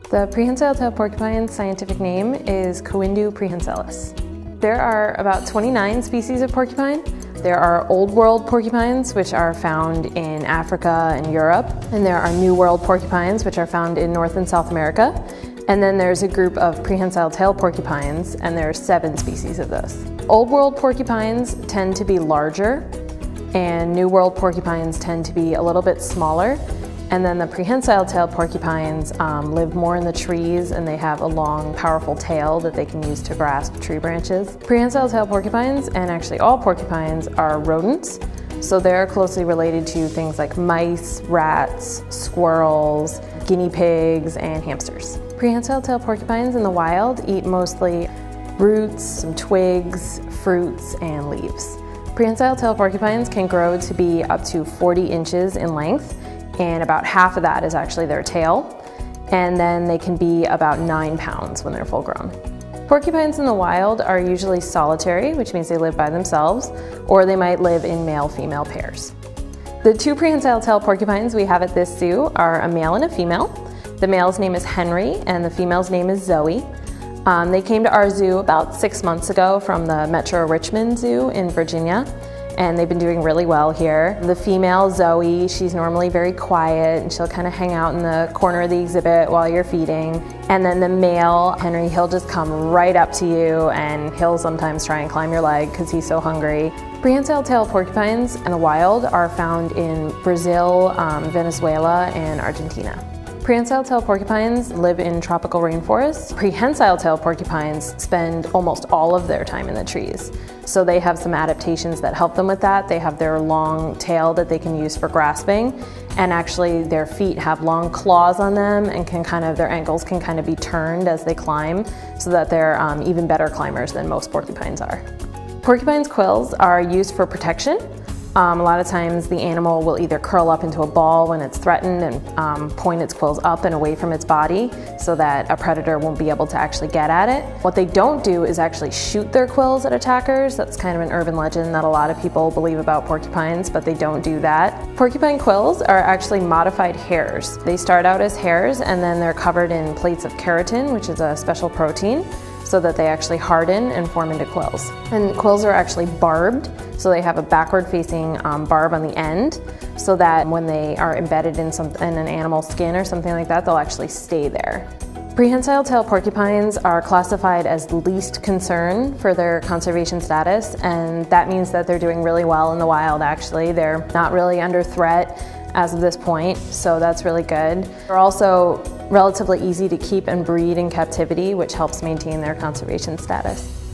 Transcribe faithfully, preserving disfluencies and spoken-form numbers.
The Prehensile Tail Porcupine's scientific name is Coindu prehensilis. There are about twenty-nine species of porcupine. There are Old World porcupines, which are found in Africa and Europe. And there are New World porcupines, which are found in North and South America. And then there's a group of Prehensile Tail porcupines, and there are seven species of those. Old World porcupines tend to be larger, and New World porcupines tend to be a little bit smaller. And then the Prehensile Tail porcupines um, live more in the trees, and they have a long, powerful tail that they can use to grasp tree branches. Prehensile Tail porcupines, and actually all porcupines, are rodents. So they're closely related to things like mice, rats, squirrels, guinea pigs, and hamsters. Prehensile Tail porcupines in the wild eat mostly roots, some twigs, fruits, and leaves. Prehensile Tail porcupines can grow to be up to forty inches in length, and about half of that is actually their tail. And then they can be about nine pounds when they're full grown. Porcupines in the wild are usually solitary, which means they live by themselves, or they might live in male-female pairs. The two Prehensile Tail porcupines we have at this zoo are a male and a female. The male's name is Henry, and the female's name is Zoe. Um, they came to our zoo about six months ago from the Metro Richmond Zoo in Virginia, and they've been doing really well here. The female, Zoe, she's normally very quiet, and she'll kind of hang out in the corner of the exhibit while you're feeding. And then the male, Henry, he'll just come right up to you, and he'll sometimes try and climb your leg because he's so hungry. Prehensile Tail porcupines in the wild are found in Brazil, um, Venezuela, and Argentina. Prehensile Tail porcupines live in tropical rainforests. Prehensile Tail porcupines spend almost all of their time in the trees. So they have some adaptations that help them with that. They have their long tail that they can use for grasping, and actually their feet have long claws on them, and can kind of, their ankles can kind of be turned as they climb, so that they're um, even better climbers than most porcupines are. Porcupine's quills are used for protection. Um, a lot of times the animal will either curl up into a ball when it's threatened and um, point its quills up and away from its body so that a predator won't be able to actually get at it. What they don't do is actually shoot their quills at attackers. That's kind of an urban legend that a lot of people believe about porcupines, but they don't do that. Porcupine quills are actually modified hairs. They start out as hairs, and then they're covered in plates of keratin, which is a special protein, so that they actually harden and form into quills. And quills are actually barbed, so they have a backward-facing um, barb on the end, so that when they are embedded in, some, in an animal's skin or something like that, they'll actually stay there. Prehensile tail porcupines are classified as least concern for their conservation status, and that means that they're doing really well in the wild, actually. They're not really under threat as of this point, so that's really good. They're also relatively easy to keep and breed in captivity, which helps maintain their conservation status.